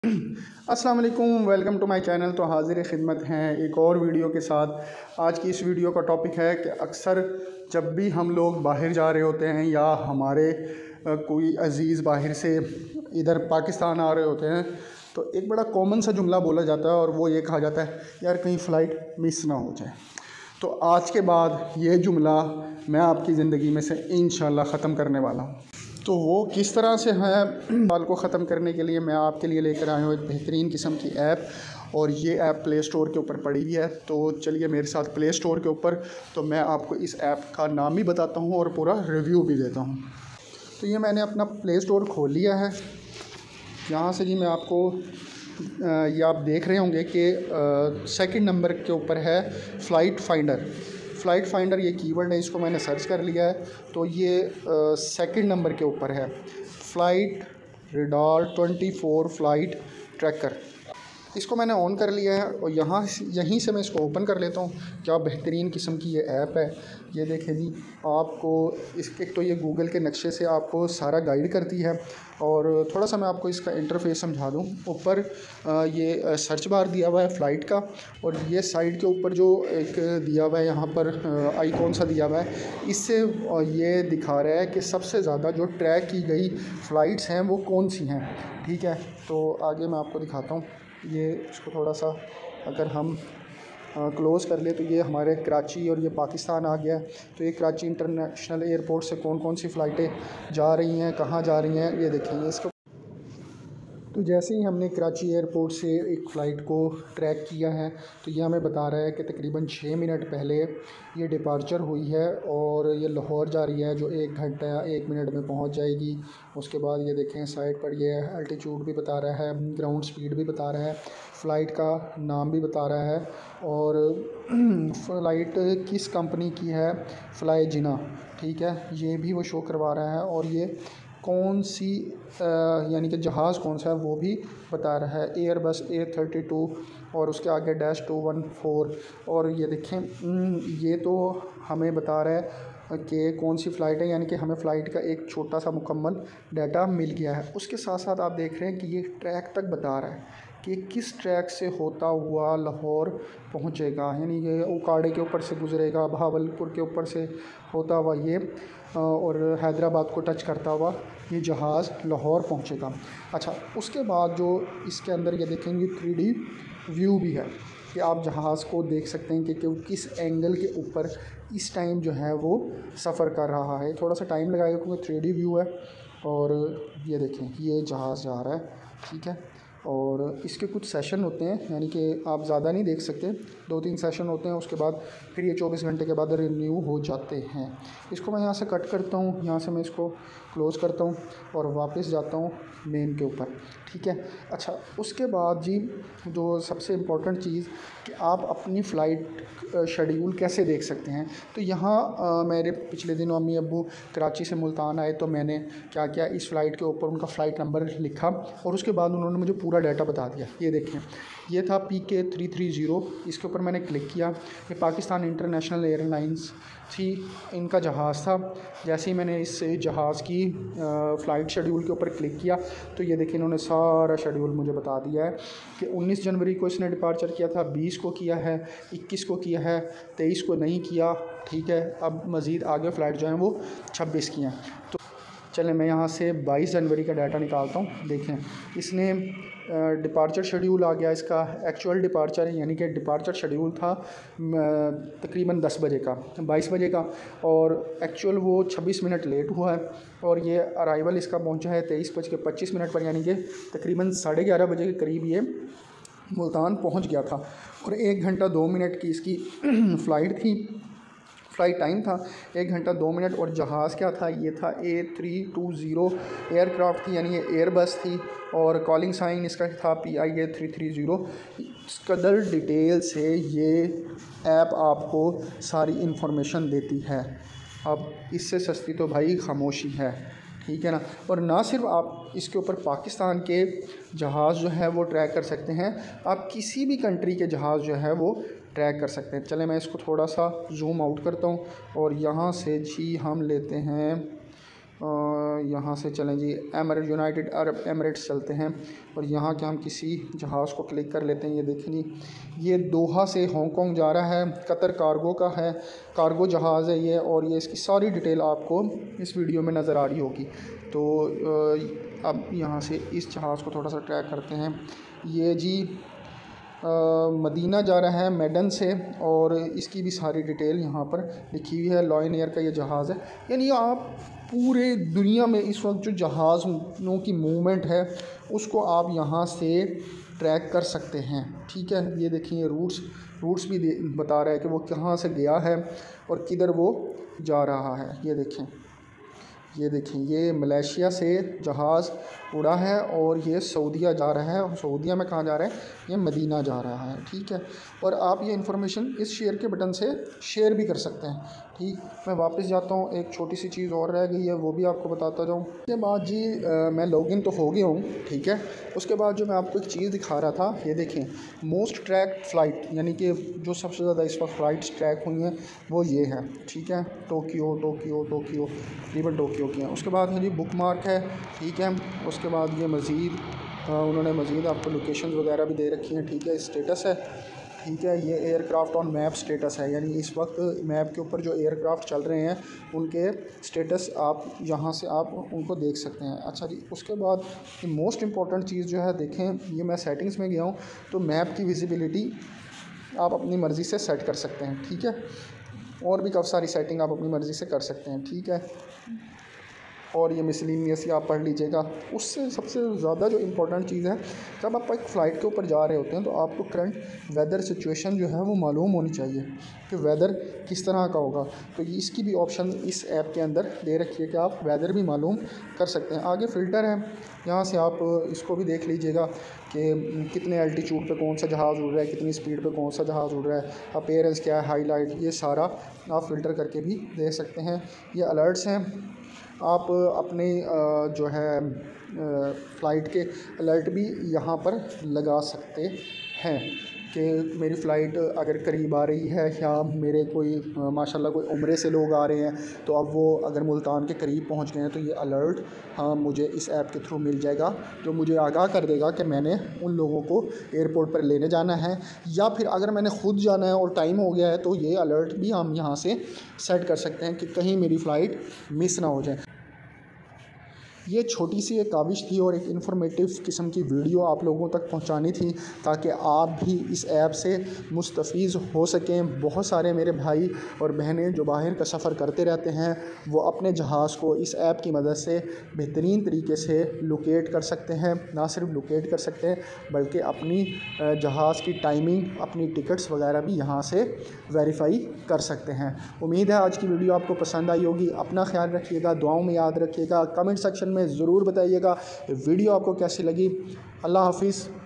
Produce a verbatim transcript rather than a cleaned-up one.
अस्सलाम वालेकुम, welcome to my channel. तो हाज़िर खिदमत हैं एक और वीडियो के साथ। आज की इस वीडियो का टॉपिक है कि अक्सर जब भी हम लोग बाहर जा रहे होते हैं या हमारे कोई अज़ीज़ बाहर से इधर पाकिस्तान आ रहे होते हैं तो एक बड़ा कॉमन सा जुमला बोला जाता है और वो ये कहा जाता है, यार कहीं फ़्लाइट मिस ना हो जाए। तो आज के बाद ये जुमला मैं आपकी ज़िंदगी में से इंशाल्लाह ख़त्म करने वाला हूँ। तो वो किस तरह से है, बाल को ख़त्म करने के लिए मैं आपके लिए लेकर आया हूँ एक बेहतरीन किस्म की ऐप, और ये ऐप प्ले स्टोर के ऊपर पड़ी हुई है। तो चलिए मेरे साथ प्ले स्टोर के ऊपर, तो मैं आपको इस ऐप का नाम भी बताता हूँ और पूरा रिव्यू भी देता हूँ। तो ये मैंने अपना प्ले स्टोर खोल लिया है। यहाँ से जी मैं आपको ये आप देख रहे होंगे कि सेकंड नंबर के ऊपर है फ़्लाइट फाइंडर। फ़्लाइट फाइंडर ये कीवर्ड है, इसको मैंने सर्च कर लिया है तो ये सेकंड नंबर के ऊपर है flight radar twenty four flight tracker. इसको मैंने ऑन कर लिया है और यहाँ यहीं से मैं इसको ओपन कर लेता हूँ। क्या बेहतरीन किस्म की ये ऐप है। ये देखें जी, आपको इसके तो ये गूगल के नक्शे से आपको सारा गाइड करती है। और थोड़ा सा मैं आपको इसका इंटरफेस समझा दूँ। ऊपर ये सर्च बार दिया हुआ है फ़्लाइट का, और ये साइड के ऊपर जो एक दिया हुआ है यहाँ पर आइकॉन सा दिया हुआ है, इससे ये दिखा रहा है कि सबसे ज़्यादा जो ट्रैक की गई फ़्लाइट्स हैं वो कौन सी हैं। ठीक है, तो आगे मैं आपको दिखाता हूँ। ये इसको थोड़ा सा अगर हम क्लोज़ कर ले तो ये हमारे कराची और ये पाकिस्तान आ गया है। तो ये कराची इंटरनेशनल एयरपोर्ट से कौन कौन सी फ़्लाइटें जा रही हैं, कहाँ जा रही हैं, ये देखेंगे इसको। तो जैसे ही हमने कराची एयरपोर्ट से एक फ़्लाइट को ट्रैक किया है तो ये हमें बता रहा है कि तकरीबन छः मिनट पहले ये डिपार्चर हुई है और ये लाहौर जा रही है, जो एक घंटा या एक मिनट में पहुंच जाएगी। उसके बाद ये देखें साइड पर ये अल्टीट्यूड भी बता रहा है, ग्राउंड स्पीड भी बता रहा है, फ़्लाइट का नाम भी बता रहा है, और फ़्लाइट किस कंपनी की है, फ़्लाई जिना। ठीक है, ये भी वो शो करवा रहा है, और ये कौन सी यानी कि जहाज़ कौन सा है वो भी बता रहा है, एयर बस ए थर्टी टू, और उसके आगे डैश टू वन फोर। और ये देखें ये तो हमें बता रहा है कि कौन सी फ़्लाइट है, यानी कि हमें फ़्लाइट का एक छोटा सा मुकम्मल डाटा मिल गया है। उसके साथ साथ आप देख रहे हैं कि ये ट्रैक तक बता रहा है कि किस ट्रैक से होता हुआ लाहौर पहुंचेगा, यानी ये उकाड़े के ऊपर से गुज़रेगा, भावलपुर के ऊपर से होता हुआ ये और हैदराबाद को टच करता हुआ ये जहाज़ लाहौर पहुंचेगा। अच्छा, उसके बाद जो इसके अंदर ये देखेंगे थ्री डी व्यू भी है कि आप जहाज़ को देख सकते हैं कि, कि किस एंगल के ऊपर इस टाइम जो है वो सफ़र कर रहा है। थोड़ा सा टाइम लगाएगा क्योंकि थ्री डी व्यू है। और ये देखें ये जहाज़ जा रहा है, ठीक है, और इसके कुछ सेशन होते हैं, यानी कि आप ज़्यादा नहीं देख सकते, दो तीन सेशन होते हैं, उसके बाद फिर ये चौबीस घंटे के बाद रिन्यू हो जाते हैं। इसको मैं यहाँ से कट करता हूँ, यहाँ से मैं इसको क्लोज़ करता हूँ और वापस जाता हूँ मेन के ऊपर। ठीक है, अच्छा, उसके बाद जी जो सबसे इम्पोर्टेंट चीज़ कि आप अपनी फ़्लाइट शेड्यूल कैसे देख सकते हैं। तो यहाँ मेरे पिछले दिनों अम्मी अब्बू कराची से मुल्तान आए तो मैंने क्या किया, इस फ़्लाइट के ऊपर उनका फ़्लाइट नंबर लिखा और उसके बाद उन्होंने मुझे पूरा डाटा बता दिया। ये देखें, ये था पी के थ्री थ्री ज़ीरो, इसके ऊपर मैंने क्लिक किया। ये पाकिस्तान इंटरनेशनल एयरलाइंस थी, इनका जहाज़ था। जैसे ही मैंने इस जहाज़ की फ़्लाइट शेड्यूल के ऊपर क्लिक किया तो ये देखिए इन्होंने सारा शेड्यूल मुझे बता दिया है कि उन्नीस जनवरी को इसने डिपार्चर किया था, बीस को किया है, इक्कीस को किया है, तेईस को नहीं किया। ठीक है, अब मज़ीद आगे फ़्लाइट जो हैं वो छब्बीस की हैं। तो चलें मैं यहाँ से बाईस जनवरी का डाटा निकालता हूँ। देखें इसने डिपार्चर शेड्यूल आ गया, इसका एक्चुअल डिपार्चर यानी कि डिपार्चर शेड्यूल था तकरीबन दस बजे का, बाईस बजे का, और एक्चुअल वो छब्बीस मिनट लेट हुआ है। और ये अराइवल इसका पहुंचा है तेईस बज के पच्चीस मिनट पर, यानी कि तकरीबन साढ़े ग्यारह बजे के करीब ये मुल्तान पहुंच गया था। और एक घंटा दो मिनट की इसकी फ़्लाइट थी, फ़्लाइट टाइम था एक घंटा दो मिनट। और जहाज़ क्या था, ये था A three two zero aircraft थी, यानी ये एयर बस थी, और कॉलिंग साइन इसका था P I A three three zero. इस कदर डिटेल से ये ऐप आपको सारी इन्फॉर्मेशन देती है। अब इससे सस्ती तो भाई खामोशी है, ठीक है ना। और ना सिर्फ आप इसके ऊपर पाकिस्तान के जहाज़ जो है वो ट्रैक कर सकते हैं, आप किसी भी कंट्री के जहाज़ जो है वो ट्रैक कर सकते हैं। चलें मैं इसको थोड़ा सा जूम आउट करता हूँ और यहाँ से जी हम लेते हैं यहाँ से चलें जी, एमरेट यूनाइटेड अरब एमिरेट्स चलते हैं और यहाँ के हम किसी जहाज़ को क्लिक कर लेते हैं। ये देखें जी, ये दोहा से हांगकांग जा रहा है, कतर कार्गो का है, कार्गो जहाज़ है ये, और ये इसकी सारी डिटेल आपको इस वीडियो में नज़र आ रही होगी। तो अब यहाँ से इस जहाज़ को थोड़ा सा ट्रैक करते हैं। ये जी आ, मदीना जा रहा है मेडन से, और इसकी भी सारी डिटेल यहाँ पर लिखी हुई है। लॉयन एयर का ये जहाज़ है। यानी आप पूरे दुनिया में इस वक्त जो जहाज़ों की मूवमेंट है उसको आप यहाँ से ट्रैक कर सकते हैं। ठीक है, ये देखिए रूट्स रूट्स भी बता रहा है कि वो कहाँ से गया है और किधर वो जा रहा है। ये देखें, ये देखें, ये मलेशिया से जहाज़ उड़ा है और ये सऊदीया जा रहा है। और सऊदीया में कहाँ जा रहा है? ये मदीना जा रहा है। ठीक है, और आप ये इन्फॉर्मेशन इस शेयर के बटन से शेयर भी कर सकते हैं। ठीक, मैं वापस जाता हूँ, एक छोटी सी चीज़ और रह गई है, वो भी आपको बताता जाऊँ। उसके बाद जी आ, मैं लॉगिन तो हो गया हूँ। ठीक है, उसके बाद जो मैं आपको एक चीज़ दिखा रहा था, ये देखें, मोस्ट ट्रैक फ़्लाइट, यानी कि जो सबसे ज़्यादा इस वक्त फ़्लाइट्स ट्रैक हुई हैं वो ये है। ठीक है, टोक्यो टोक्यो टोक्यो तकरीबन टोक्यो की हैं। उसके बाद है जी बुक मार्क है। ठीक है, उसके बाद ये मज़ीद उन्होंने मज़ीद आपको लोकेशन वगैरह भी दे रखी हैं। ठीक है, स्टेटस है। ठीक है, ये एयरक्राफ्ट ऑन मैप स्टेटस है, यानी इस वक्त मैप के ऊपर जो एयरक्राफ्ट चल रहे हैं उनके स्टेटस आप यहाँ से आप उनको देख सकते हैं। अच्छा जी, उसके बाद मोस्ट इम्पॉर्टेंट चीज़ जो है, देखें, ये मैं सेटिंग्स में गया हूँ तो मैप की विजिबिलिटी आप अपनी मर्ज़ी से सेट कर सकते हैं। ठीक है, और भी काफ़ी सारी सेटिंग आप अपनी मर्ज़ी से कर सकते हैं। ठीक है, और ये मिसलिनियस ही आप पढ़ लीजिएगा। उससे सबसे ज़्यादा जो इम्पोर्टेंट चीज़ है, जब आप एक फ़्लाइट के ऊपर जा रहे होते हैं तो आपको करंट वेदर सिचुएशन जो है वो मालूम होनी चाहिए कि वेदर किस तरह का होगा। तो इसकी भी ऑप्शन इस ऐप के अंदर दे रखी है कि आप वेदर भी मालूम कर सकते हैं। आगे फ़िल्टर है, यहाँ से आप इसको भी देख लीजिएगा कि कितने एल्टीट्यूड पे कौन सा जहाज़ उड़ रहा है, कितनी स्पीड पे कौन सा जहाज़ उड़ रहा है, अपीयरेंस क्या है, हाईलाइट, ये सारा आप फ़िल्टर करके भी देख सकते हैं। ये अलर्ट्स हैं, आप अपने जो है फ़्लाइट के अलर्ट भी यहाँ पर लगा सकते हैं कि मेरी फ़्लाइट अगर करीब आ रही है, या मेरे कोई माशाल्लाह कोई उम्रे से लोग आ रहे हैं तो अब वो अगर मुल्तान के करीब पहुँच गए हैं तो ये अलर्ट हाँ मुझे इस ऐप के थ्रू मिल जाएगा, जो मुझे आगाह कर देगा कि मैंने उन लोगों को एयरपोर्ट पर लेने जाना है, या फिर अगर मैंने ख़ुद जाना है और टाइम हो गया है तो ये अलर्ट भी हम यहाँ से सेट कर सकते हैं कि कहीं मेरी फ़्लाइट मिस ना हो जाए। ये छोटी सी एक काविश थी और एक इन्फॉर्मेटिव किस्म की वीडियो आप लोगों तक पहुंचानी थी ताकि आप भी इस ऐप से मुस्तफ़ीज़ हो सकें। बहुत सारे मेरे भाई और बहनें जो बाहर का सफ़र करते रहते हैं वो अपने जहाज़ को इस ऐप की मदद से बेहतरीन तरीके से लोकेट कर सकते हैं। ना सिर्फ लोकेट कर सकते हैं बल्कि अपनी जहाज़ की टाइमिंग, अपनी टिकट्स वगैरह भी यहाँ से वेरीफाई कर सकते हैं। उम्मीद है आज की वीडियो आपको पसंद आई होगी। अपना ख्याल रखिएगा, दुआओं में याद रखिएगा, कमेंट सेक्शन में ज़रूर बताइएगा वीडियो आपको कैसी लगी। अल्लाह हाफिज़।